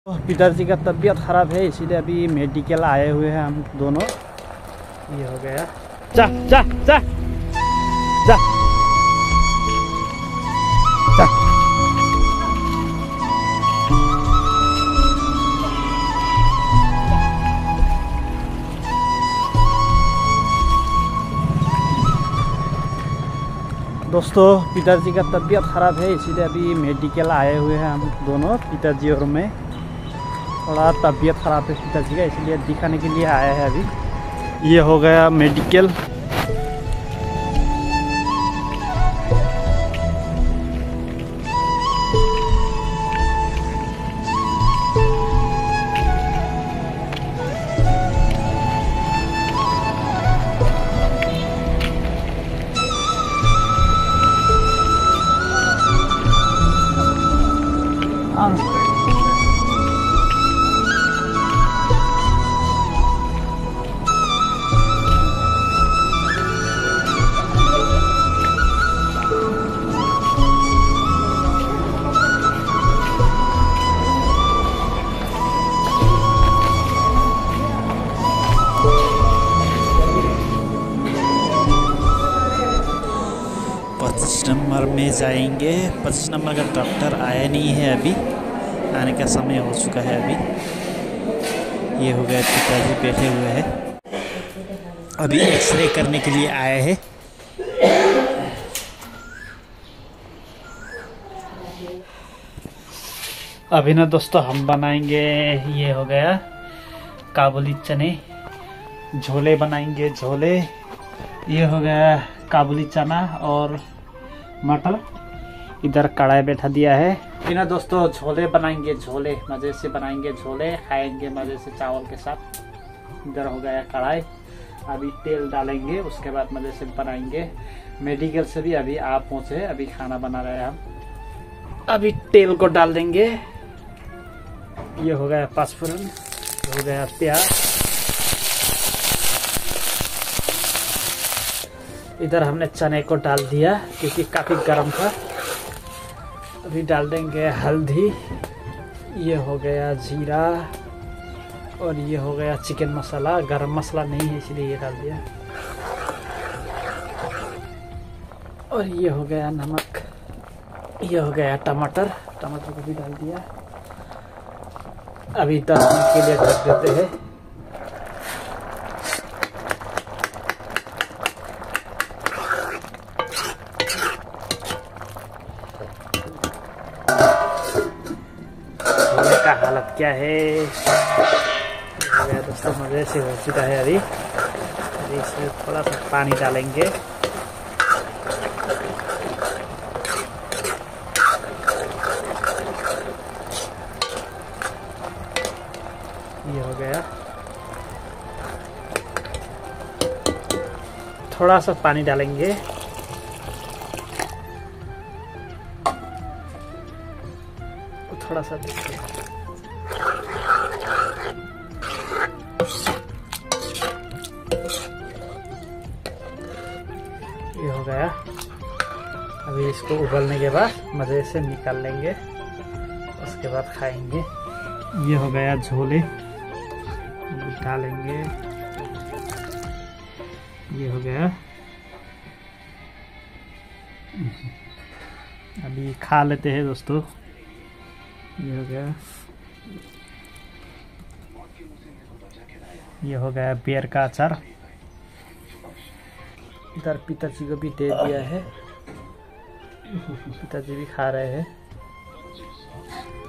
पिताजी का तबीयत खराब है, इसीलिए अभी मेडिकल आए हुए हैं हम दोनों। ये हो गया, जा जा जा जा जा। दोस्तों पिताजी का तबीयत ख़राब है, इसीलिए अभी मेडिकल आए हुए हैं हम दोनों, पिताजी और मैं। थोड़ा तबीयत ख़राब है पिताजी का, इसलिए दिखाने के लिए आए हैं अभी। ये हो गया मेडिकल। नंबर में जाएंगे। 25 नंबर का डॉक्टर आया नहीं है अभी, आने का समय हो चुका है अभी। ये हो गया, पिताजी बैठे हुए हैं, अभी एक्सरे करने के लिए आए हैं। अभी ना दोस्तों हम बनाएंगे, ये हो गया काबुली चने, झोले बनाएंगे, झोले। ये हो गया काबुली चना और मटर। इधर कढ़ाई बैठा दिया है। इन्हें दोस्तों झोले बनाएंगे, झोले मज़े से बनाएंगे, झोले खाएंगे मज़े से चावल के साथ। इधर हो गया कढ़ाई, अभी तेल डालेंगे, उसके बाद मज़े से बनाएंगे। मेडिकल से भी अभी आप पहुँचे, अभी खाना बना रहे हैं हम। अभी तेल को डाल देंगे। ये हो गया पाँचफोरन, हो गया प्याज। इधर हमने चने को डाल दिया क्योंकि काफ़ी गर्म था। अभी डाल देंगे हल्दी। ये हो गया जीरा और ये हो गया चिकन मसाला। गरम मसाला नहीं है इसलिए ये डाल दिया। और ये हो गया नमक। ये हो गया टमाटर, टमाटर को भी डाल दिया। अभी 10 मिनट के लिए ढक देते हैं। का हालत क्या है दोस्तों, मजे से हो चुका है। अभी इसमें थोड़ा सा पानी डालेंगे। ये हो गया, थोड़ा सा पानी डालेंगे। थोड़ा सा देखिए, ये हो गया। अभी इसको उबलने के बाद मज़े से निकाल लेंगे, उसके बाद खाएंगे। ये हो गया झोले, डालेंगे। ये हो गया, अभी खा लेते हैं दोस्तों। ये हो गया, ये हो गया बेर का अचार। इधर पिताजी को भी दे दिया है, पिताजी भी खा रहे हैं।